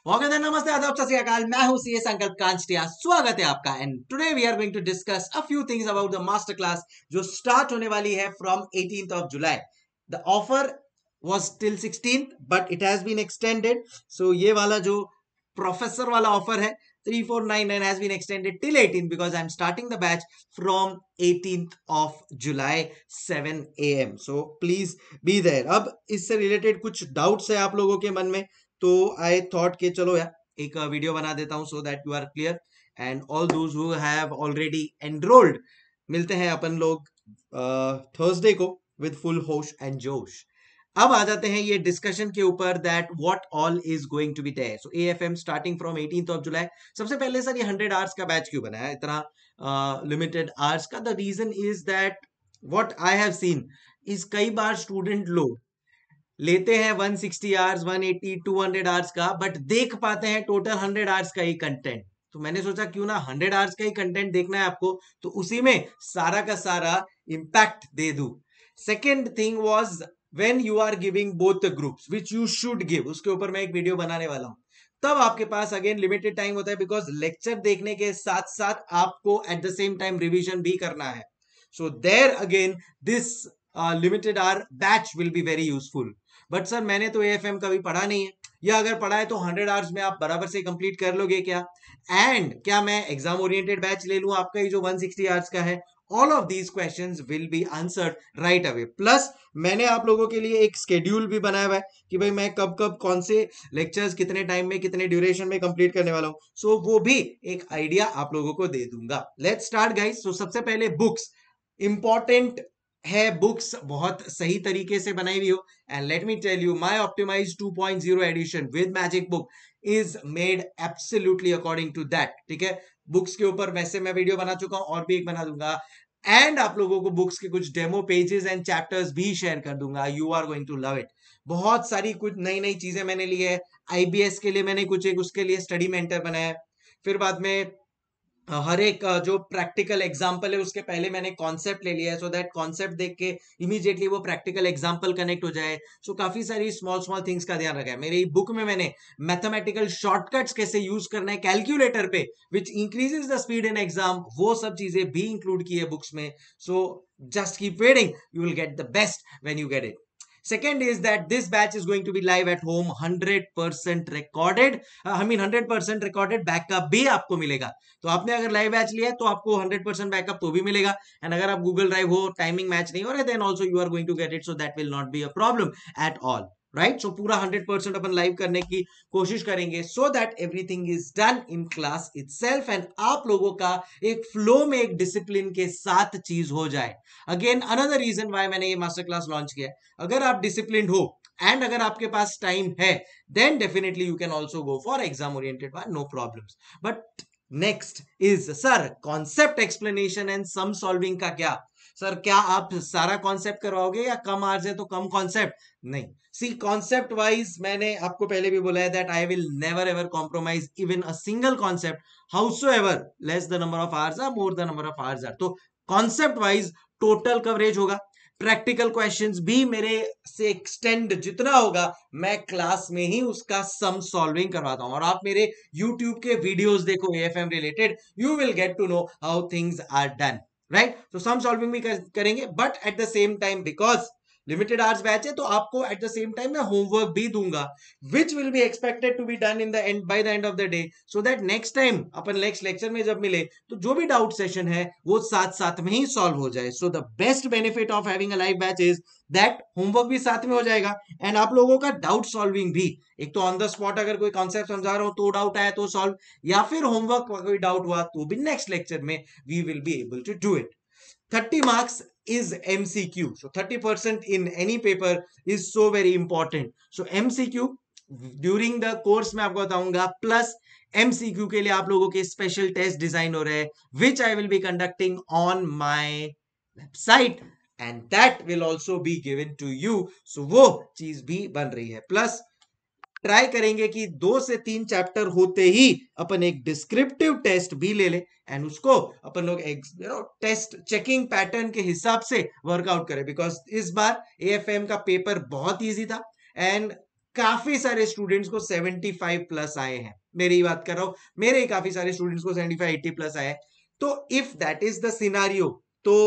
स्वागत है, नमस्ते, आदाब, सत श्री अकाल। मैं हूं सीए संकल्प कांचटिया। स्वागत है आपका। And today we are going to discuss a few things about the master class जो स्टार्ट होने वाली है from 18th of July. The offer was till 16th but it has been extended. So ये वाला जो प्रोफेसर वाला offer है 3499 has been extended till 18th because I'm starting the batch from 18th of July 7 AM. So please be there. अब इससे related कुछ doubts है आप लोगों के मन में, तो आई थॉट कि चलो यार एक वीडियो बना देता हूं so that you are clear and all those who have already enrolled. मिलते हैं अपन लोग थर्सडे को विद फुल होश एंड जोश। अब आ जाते हैं ये डिस्कशन के ऊपर that what all is going to be there. So AFM starting from 18th of July. सबसे पहले सर ये 100 आवर्स का बैच क्यों बनाया, इतना लिमिटेड आवर्स का? The reason is that what I have seen is कई बार स्टूडेंट लोग लेते हैं 160 आवर्स 180 200 आवर्स का, बट देख पाते हैं टोटल 100 आवर्स का ही कंटेंट। तो मैंने सोचा क्यों ना 100 आवर्स का ही कंटेंट देखना है आपको, तो उसी में सारा का सारा इम्पैक्ट दे दूं। Second thing was when you are giving both the groups which you should give, उसके ऊपर मैं एक वीडियो बनाने वाला हूं। तब आपके पास अगेन लिमिटेड टाइम होता है बिकॉज लेक्चर देखने के साथ साथ आपको at the same time revision भी करना है। So there again this limited hour batch will be very useful. But sir मैंने तो एएफएम कभी पढ़ा नहीं है, या अगर पढ़ा है तो 100 आवर्स में आप बराबर से कंप्लीट कर लोगे क्या? एंड क्या मैं एग्जाम ओरिएंटेड बैच ले लूं आपका ये जो 160 आवर्स का है? All of these questions will be answered right away. Plus मैंने आप लोगों के लिए एक स्केड्यूल भी बनाया हुआ है कि भाई मैं कब कब कौन से लेक्चर्स कितने टाइम में कितने ड्यूरेशन में कंप्लीट करने वाला हूं। सो वो भी एक आइडिया आप लोगों को दे दूंगा। Let's start guys. सो सबसे पहले बुक्स इंपॉर्टेंट है, बुक्स बहुत सही तरीके से बनाई हुई हो। And let me tell you my optimise 2.0 edition with magic book is made absolutely according to that. ठीक है, बुक्स के ऊपर वैसे मैं वीडियो बना चुका हूं और भी एक बना दूंगा, एंड आप लोगों को बुक्स के कुछ डेमो पेजेस एंड चैप्टर्स भी शेयर कर दूंगा। You are going to love it. बहुत सारी कुछ नई नई चीजें मैंने ली है। आईबीएस के लिए मैंने कुछ एक उसके लिए स्टडी मेंटर बनाया है। फिर बाद में हर एक जो प्रैक्टिकल एग्जाम्पल है उसके पहले मैंने कॉन्सेप्ट ले लिया है, सो दैट कॉन्सेप्ट देख के इमीडिएटली वो प्रैक्टिकल एग्जाम्पल कनेक्ट हो जाए। सो काफी सारी स्मॉल स्मॉल थिंग्स का ध्यान रखा है। मेरी बुक में मैंने मैथमेटिकल शॉर्टकट्स कैसे यूज करना है कैलकुलेटर पे which increases the speed in exam, वो सब चीजें भी इंक्लूड की है बुक्स में। So just keep waiting, you will get the best when you get it. Second is that this batch is going to be live at home, 100% recorded. I mean 100% recorded backup भी आपको मिलेगा। तो आपने अगर live batch लिया है तो आपको 100% बैकअप तो भी मिलेगा। एंड अगर आप गूगल ड्राइव हो, टाइमिंग मैच नहीं हो रहा है, then also you are going to get it, so that will not be a problem at all. Right, so पूरा 100% अपन लाइव करने की कोशिश करेंगे so that everything is done in class itself and आप लोगों का एक फ्लो में एक डिसिप्लिन के साथ चीज हो जाए। अगेन अनदर रीजन वाई मैंने ये मास्टर क्लास लॉन्च किया है। अगर आप डिसिप्लिन हो एंड अगर आपके पास टाइम है, then definitely you can also go for exam oriented one, no problems. But next is sir concept explanation and sum solving का क्या? सर क्या आप सारा कॉन्सेप्ट करवाओगे या कम आर्ज है तो कम कॉन्सेप्ट? नहीं, सी कॉन्सेप्ट वाइज मैंने आपको पहले भी बोला है that I will never ever compromise even a single concept howsoever less the number of hours are more the number of hours are. तो कॉन्सेप्ट वाइज टोटल कवरेज होगा। Practical questions भी मेरे से एक्सटेंड जितना होगा मैं क्लास में ही उसका सम सॉल्विंग करवाता हूं। और आप मेरे YouTube के वीडियोस देखो AFM related, you will get to know how things are done. Right, तो सम सॉल्विंग भी करेंगे, but at the same time because limited hours batch है तो आपको एट द सेम टाइम मैं होमवर्क भी दूंगा which will be expected to be done in the end by the end of the day, so that next time अपन next lecture में जब मिले तो जो भी डाउट सेशन है वो साथ साथ में ही सॉल्व हो जाए। So the best benefit of having a live batch is that homework भी साथ में हो जाएगा एंड आप लोगों का डाउट सॉल्विंग भी। एक तो ऑन द स्पॉट अगर कोई कॉन्सेप्ट समझा रहा हूं तो डाउट आया तो सॉल्व, या फिर होमवर्क कोई डाउट हुआ तो भी नेक्स्ट लेक्चर में we will be able to do it. 30 marks is MCQ. So 30% in any paper is so very important. So MCQ during the course में आपको बताऊंगा, प्लस MCQ के लिए आप लोगों के स्पेशल टेस्ट डिजाइन हो रहे हैं which I will be conducting on my website and that will also be given to you. So वो चीज भी बन रही है। प्लस ट्राई करेंगे कि 2 से 3 चैप्टर होते ही अपन एक डिस्क्रिप्टिव टेस्ट भी ले ले एंड उसको अपन लोग टेस्ट चेकिंग पैटर्न के हिसाब से वर्कआउट करें, बिकॉज इस बार एएफएम का पेपर बहुत इजी था एंड काफी सारे स्टूडेंट्स को 75 प्लस आए हैं, मेरी ही बात कर रहा हूं, मेरे ही काफी सारे स्टूडेंट्स को 75 80 प्लस आए हैं। तो if that is the scenario, तो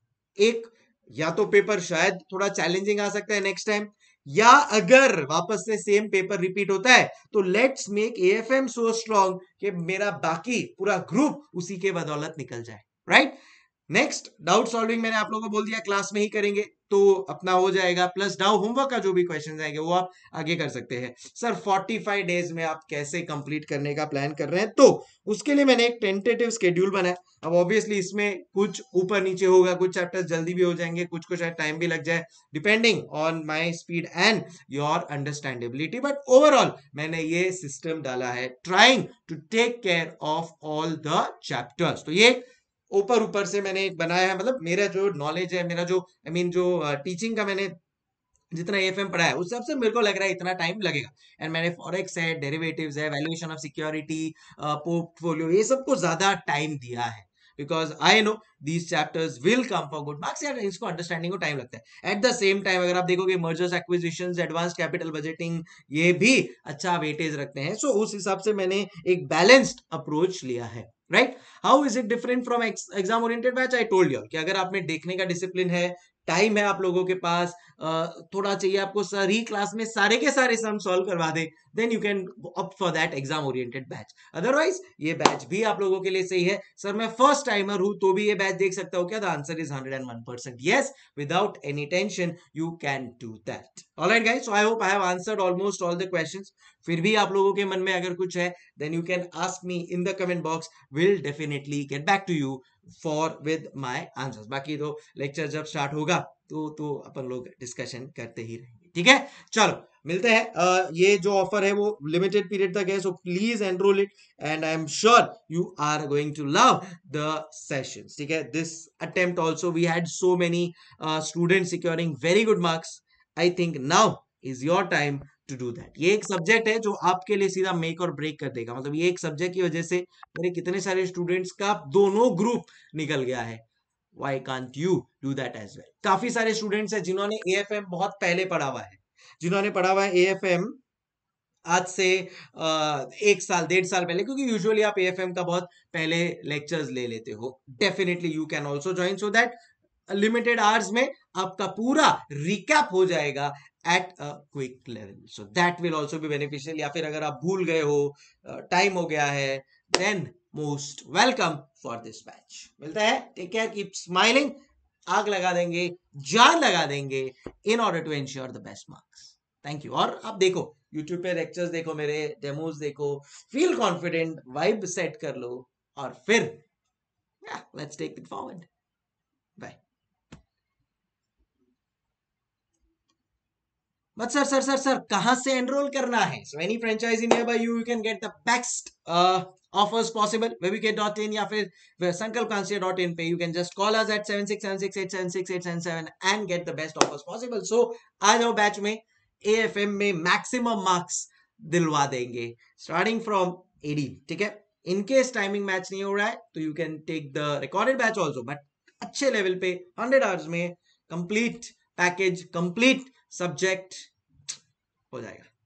एक या तो पेपर शायद थोड़ा चैलेंजिंग आ सकता है नेक्स्ट टाइम, या अगर वापस से सेम पेपर रिपीट होता है तो let's make AFM so strong कि मेरा बाकी पूरा ग्रुप उसी के बदौलत निकल जाए, राइट। नेक्स्ट डाउट सॉल्विंग मैंने आप लोगों को बोल दिया क्लास में ही करेंगे तो अपना हो जाएगा, प्लस डाउ होमवर्क का जो भी क्वेश्चन आएंगे वो आप आगे कर सकते हैं। सर 45 डेज में आप कैसे कंप्लीट करने का प्लान कर रहे हैं, तो उसके लिए मैंने एक टेंटेटिव शेड्यूल बनाया। अब ऑब्वियसली इसमें कुछ ऊपर नीचे होगा, कुछ चैप्टर्स जल्दी भी हो जाएंगे, कुछ को शायद टाइम भी लग जाए, depending on my speed and your understandability, but overall मैंने ये सिस्टम डाला है, trying to take care of all the chapters. तो ये ऊपर ऊपर से मैंने एक बनाया है, मतलब मेरा जो नॉलेज है, मेरा जो जो टीचिंग का मैंने जितना एएफएम पढ़ा है उस हिसाब से मेरे को लग रहा है इतना टाइम लगेगा। एंड मैंने फॉरेक्स है, डेरिवेटिव्स है, वैल्यूएशन ऑफ सिक्योरिटी, पोर्टफोलियो, ये सबको ज्यादा टाइम दिया है, because I know these chapters will come for good marks. यार इसको अंडरस्टैंडिंग को टाइम लगता है। एट द सेम टाइम अगर आप देखोगे mergers acquisitions, advance capital budgeting, ये भी अच्छा वेटेज रखते हैं। सो उस हिसाब से मैंने एक बैलेंस्ड अप्रोच लिया है, right. How is it different from exam oriented batch? I told you कि अगर आप में देखने का डिसिप्लिन है, टाइम है आप लोगों के पास, थोड़ा चाहिए आपको सारी क्लास में सारे के सारे सम सॉल्व करवा दे, then you can opt for that exam oriented batch. Otherwise ये बैच भी आप लोगों के लिए सही है। सर मैं फर्स्ट टाइमर हूं तो भी ये बैच देख सकता हूं क्या? The answer is 101%, yes, without any tension you can do that. Alright guys, so I hope I have answered almost all the questions. फिर भी आप लोगों के मन में अगर कुछ है, then you can ask me in the comment box, will definitely get back to you for with my answers. बाकी तो लेक्चर जब स्टार्ट होगा तो अपन लोग डिस्कशन करते ही रहेंगे, ठीक है। चलो मिलते हैं। ये जो ऑफर है वो लिमिटेड पीरियड तक है, so please enroll it and I am sure you are going to love the sessions, ठीक है। This attempt also we had so many students securing very good marks. I think now is your time to do that. ये एक subject है जो आपके लिए सीधा make और ब्रेक कर देगा, मतलब ये एक सब्जेक्ट की वजह से मेरे कितने सारे स्टूडेंट्स का दोनों ग्रुप निकल गया है। Why can't you do that as well? काफी सारे स्टूडेंट्स हैं जिन्होंने एएफएम बहुत पहले पढ़ा हुआ है, जिन्होंने पढ़ा हुआ है एएफएम आज से 1 साल 1.5 साल पहले, क्योंकि यूजुअली आप एएफएम का बहुत पहले लेक्चर्स ले लेते हो। Definitely you can also join, so that limited hours में आपका पूरा रिकैप हो जाएगा at a quick level, so that will also be beneficial. या फिर अगर आप भूल गए हो, टाइम हो गया है, then most welcome for this batch. मिलता है, टेक केयर, कीप स्माइलिंग। आग लगा देंगे, जान लगा देंगे in order to ensure the best marks. Thank you. और आप देखो यूट्यूब पे लेक्चर्स देखो, मेरे डेमोज देखो, फील कॉन्फिडेंट, वाइब सेट कर लो और फिर let's take it forward. Bye. But sir, कहाँ से एनरोल करना है? So any franchise nearby you can get the best offers possible. webwicket.in या फिर sankalpkanstia.in पे you can just call us at 7676876877 and get the best offers possible. So आ जाओ batch में, AFM में मैक्सिमम मार्क्स दिलवा देंगे स्टार्टिंग फ्रॉम 80, ठीक है। इनकेस टाइमिंग मैच नहीं हो रहा है तो you can take the recorded batch also, but अच्छे लेवल पे 100 आवर्स में कंप्लीट पैकेज, कंप्लीट सब्जेक्ट हो जाएगा।